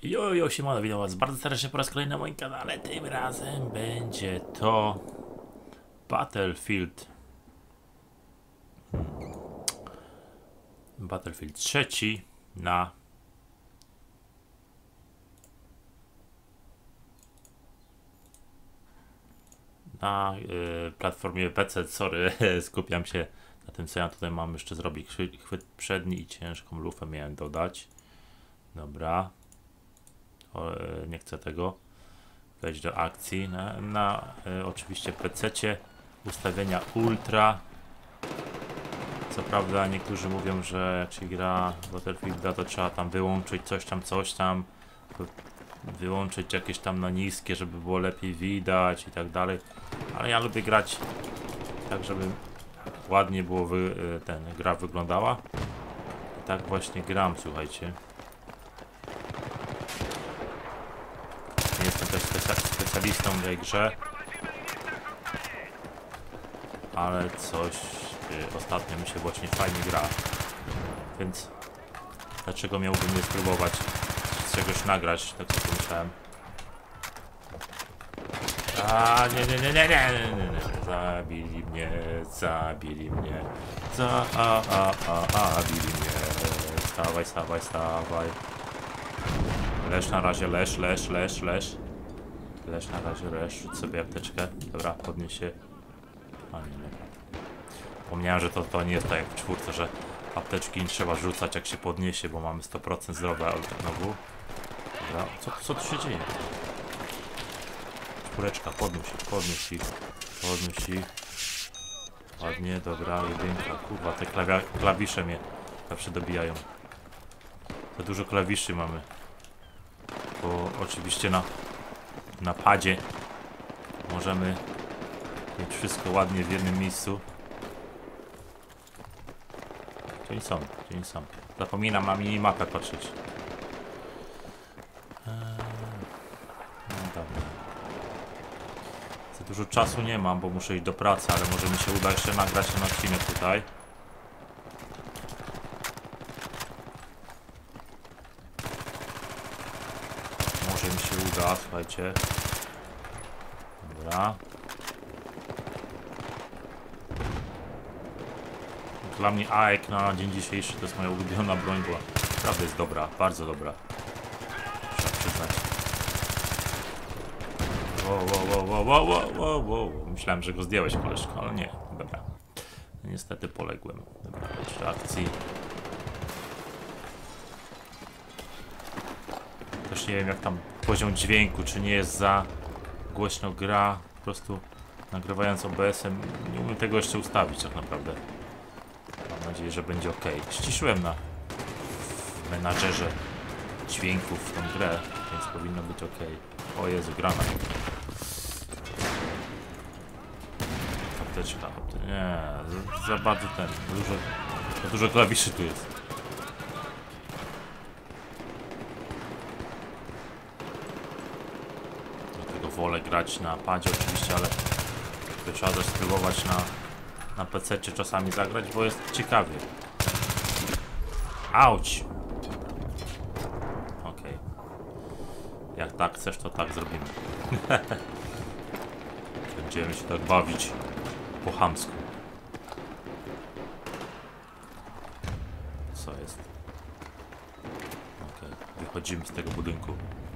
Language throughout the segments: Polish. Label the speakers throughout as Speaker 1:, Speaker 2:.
Speaker 1: Jojo, siemano, witam was bardzo serdecznie po raz kolejny na moim kanale. Tym razem będzie to Battlefield Battlefield 3 na platformie PC. Sorry, skupiam się na tym, co ja tutaj mam jeszcze zrobić. Chwyt przedni i ciężką lufę miałem dodać. Dobra. Nie chcę tego. Wejść do akcji. Oczywiście PC-cie. Ustawienia ultra. Co prawda niektórzy mówią, że jak się gra Battlefielda, to trzeba tam wyłączyć coś tam. Wyłączyć jakieś tam na niskie, żeby było lepiej widać i tak dalej. Ale ja lubię grać tak, żeby ładnie było gra wyglądała. I tak właśnie gram, słuchajcie. Nie jestem też specjalistą w tej grze, ale coś ostatnio mi się właśnie fajnie gra, więc dlaczego miałbym nie spróbować z czegoś nagrać, tak sobie pomyślałem. Nie. Zabili mnie. Zabili mnie. Stawaj. Leż na razie, leż. Leż na razie, rzuć sobie apteczkę. Dobra, podnieś się. A nie. Pomniałem, że to nie jest tak jak w czwórce, że apteczki nie trzeba rzucać jak się podniesie, bo mamy 100% zdrowia, ale tak znowu. Dobra, co tu się dzieje? Czwóreczka, podnieś ich. Ładnie, dobra, jedynka. Kurwa, te klawisze mnie zawsze dobijają. Za dużo klawiszy mamy. Bo oczywiście na padzie możemy mieć wszystko ładnie w jednym miejscu. Gdzie oni są? Zapominam na minimapę patrzeć. No dobra. Za dużo czasu nie mam, bo muszę iść do pracy, ale może mi się uda jeszcze nagrać ten odcinek tutaj. Może mi się uda, słuchajcie. Dobra. Dla mnie AEK na dzień dzisiejszy to jest moja ulubiona broń, bo naprawdę jest dobra, bardzo dobra. Trzeba przyznać. Wow. Myślałem, że go zdjąłeś, koleżko, ale nie. Dobra. Niestety poległem. Dobra, jeszcze akcji. Też nie wiem, jak tam poziom dźwięku, czy nie jest za głośno gra. Po prostu nagrywając OBS-em nie umiem tego jeszcze ustawić tak naprawdę. Mam nadzieję, że będzie ok. Ściszyłem na menadżerze dźwięków w tą grę, więc powinno być ok. O Jezu, granat. Apteczka. Nie, za bardzo za dużo klawiszy tu jest. Dlatego wolę grać na padzie oczywiście, ale to trzeba też spróbować na PC-cie czasami zagrać, bo jest ciekawie. Auć! Okej. Jak tak chcesz, to tak zrobimy. Będziemy się tak bawić po chamsku. Co jest? Okej. Wychodzimy z tego budynku.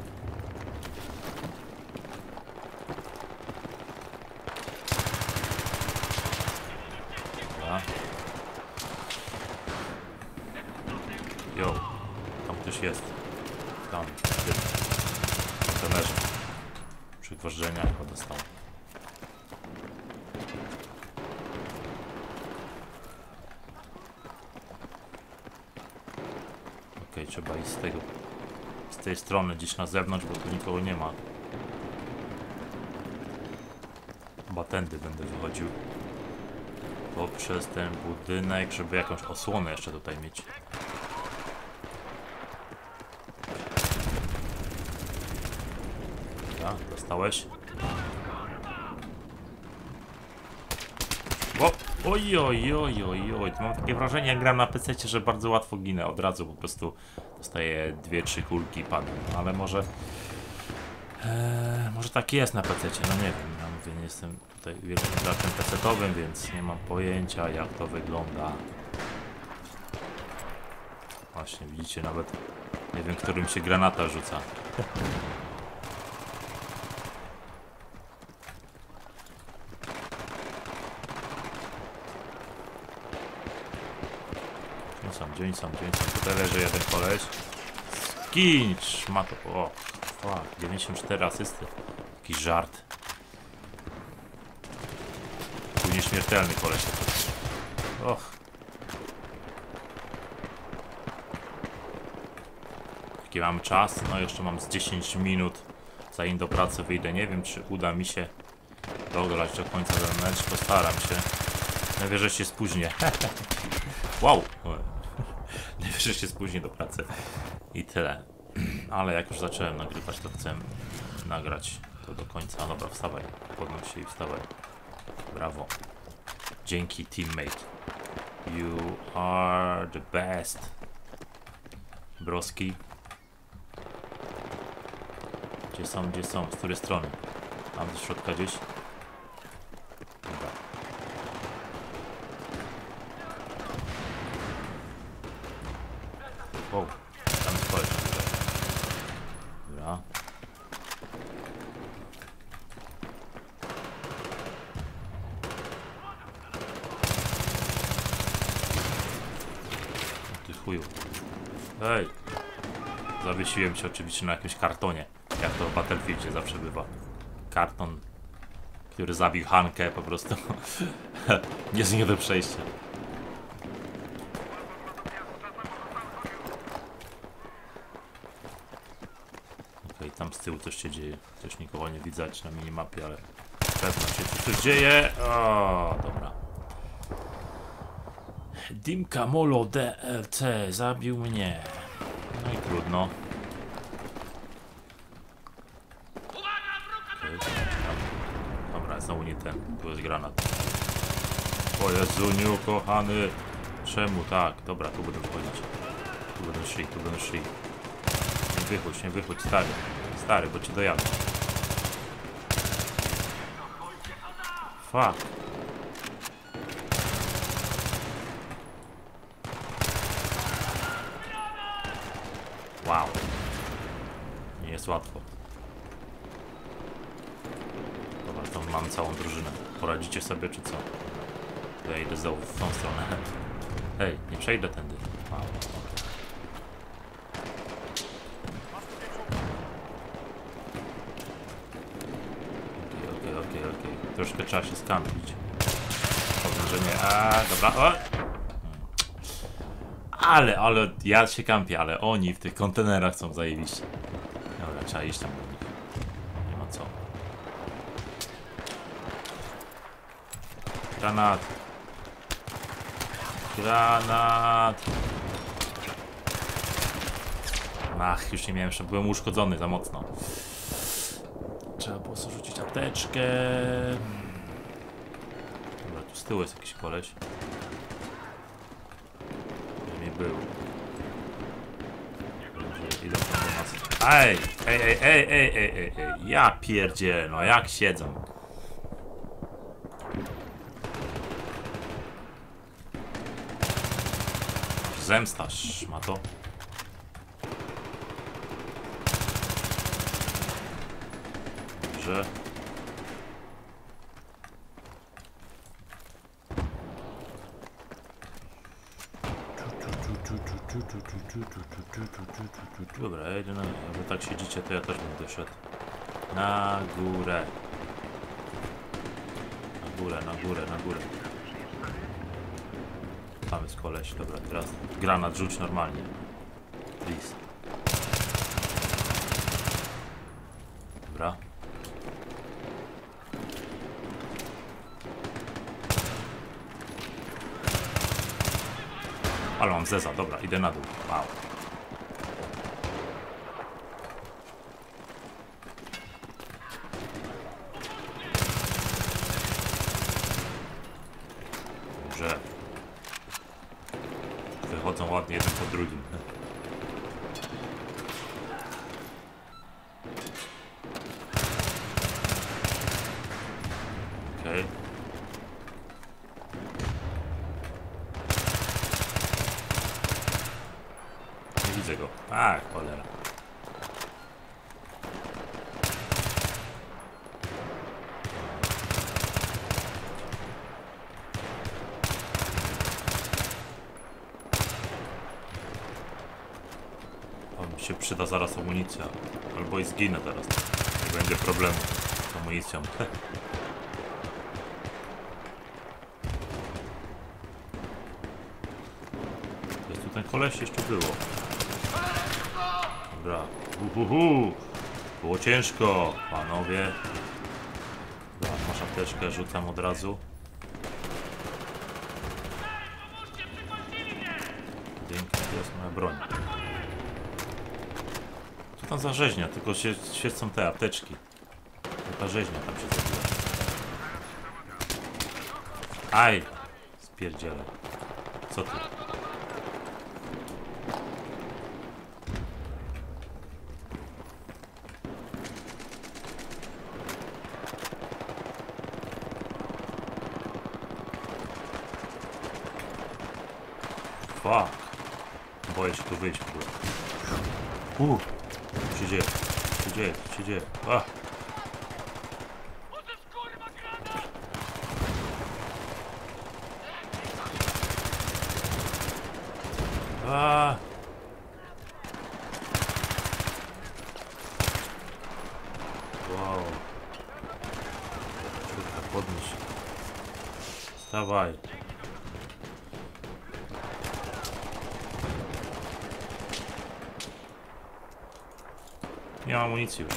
Speaker 1: Jo, tam ktoś jest. Tam, w kontenerze. Przy gwożdżeniach chyba dostał. Okej, trzeba iść z tej strony, gdzieś na zewnątrz, bo tu nikogo nie ma. Chyba tędy będę wychodził. Poprzez ten budynek, żeby jakąś osłonę jeszcze tutaj mieć. Dobra, dostałeś? O! Oj, oj, oj, oj, oj. Mam takie wrażenie, jak gram na PC, że bardzo łatwo ginę. Od razu po prostu dostaję 2-3 kulki i padam. No, ale może tak jest na PC, no nie wiem. Ja mówię, nie jestem tutaj wielkim graczem PC-owym, więc nie mam pojęcia, jak to wygląda. Właśnie, widzicie, nawet nie wiem, którym się granata rzuca. Gdzie oni są? Tutaj leży jeden koleś. Skinch! Ma to... O, fuck, 94 asysty. Jakiś żart. Był nieśmiertelny koleś. Och. Jaki mam czas? No jeszcze mam z 10 minut. Zanim do pracy wyjdę. Nie wiem, czy uda mi się dograć do końca ten mecz. Postaram się. Najwyżej się spóźnię. Wow! Najwyżej się spóźnię do pracy. I tyle. Ale jak już zacząłem nagrywać, to chcę nagrać to do końca. Dobra, wstawaj. Podnoś się i wstawaj. Brawo. Dzięki, teammate. You are the best. Broski. Gdzie są? Z której strony? Tam do środka gdzieś? Dobra. Wow, tam jest koleś. Dobra. Ty chuju. Ej! Zawiesiłem się oczywiście na jakimś kartonie. Jak to w Battlefieldzie zawsze bywa. Karton, który zabił Hankę, po prostu. Jest nie do przejścia. Okej, tam z tyłu coś się dzieje. Też nikogo nie widać na minimapie, ale pewno się coś dzieje. O, dobra. Dimka Molo DLC zabił mnie. No i trudno. Dobra, znowu nie ten. Tu jest granat. O Jezuniu, kochany. Czemu tak? Dobra, tu będę wchodzić. Tu będę szli. Nie wychodź, stary. Stary, bo cię dojadę. Fuck. Wow. Nie jest łatwo. Dobra, to mam całą drużynę. Poradzicie sobie, czy co? Ja idę znowu w tą stronę. Ej, nie przejdę tędy. Wow. Okej. Troszkę trzeba się skampić. Powiem, że nie. Dobra. O! Ale ja się kampię, ale oni w tych kontenerach są zajebiści. Dobra, trzeba iść tam do nich. Nie ma co. Granat! Ach, już nie miałem, jeszcze byłem uszkodzony za mocno. Trzeba było sobie rzucić apteczkę. Dobra, tu z tyłu jest jakiś koleś. Gdzie mi był. Idę tam do nas. Ej! Ja pierdzielę, no jak siedzą. Zemsta, szmato. Dobrze. Dobra, ja idę na... Wy tak siedzicie, to ja też będę szedł. Na górę. Na górę. Tam jest koleś, dobra, teraz granat rzuć normalnie. Please. Dobra. Ale mam zeza, dobra, idę na dół. Wow. wychodzą ładnie jeden po drugim. Okej. Nie widzę go. A, cholera. O, mi się przyda zaraz amunicja. Albo i zginę teraz. Nie będzie problemu z amunicją. Jest tu ten koleś, jeszcze było. Dobra. Było ciężko, panowie. Dobra, masz apteczkę, rzucam od razu. Dzięki, to jest moja broń. Co tam za rzeźnia? Tylko się świecą te apteczki. Taka rzeźnia tam się zrobiła. Aj! Spierdzielę. Co tu? Fuck. Boję się tu wyjść w ogóle. Co się dzieje? Co się dzieje? Co się dzieje? Wow. Szybko, podnieś. Wstawaj. Nie mam amunicji już.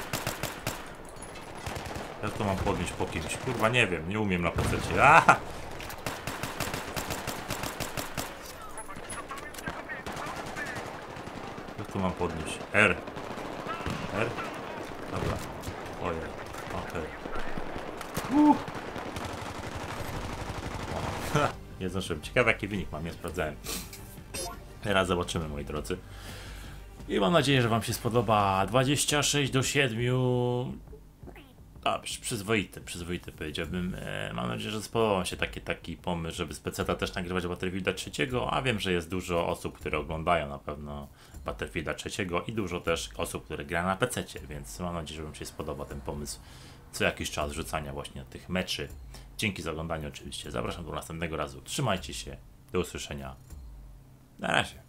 Speaker 1: Jak to mam podnieść po kimś? Kurwa, nie wiem, nie umiem na PC-cie. Jak to mam podnieść? R. R? Dobra. Ojej. Okej. Nie zdążyłem. Ciekawe jaki wynik mam, nie sprawdzałem. Teraz zobaczymy, moi drodzy. I mam nadzieję, że wam się spodoba. 26-7. Dobrze, przyzwoity powiedziałbym. Mam nadzieję, że spodobał wam się taki pomysł, żeby z PC-ta też nagrywać Battlefielda 3, a wiem, że jest dużo osób, które oglądają na pewno Battlefielda 3 i dużo też osób, które gra na PC-cie, więc mam nadzieję, że wam się spodoba ten pomysł co jakiś czas rzucania właśnie tych meczy. Dzięki za oglądanie oczywiście. Zapraszam do następnego razu. Trzymajcie się. Do usłyszenia. Na razie.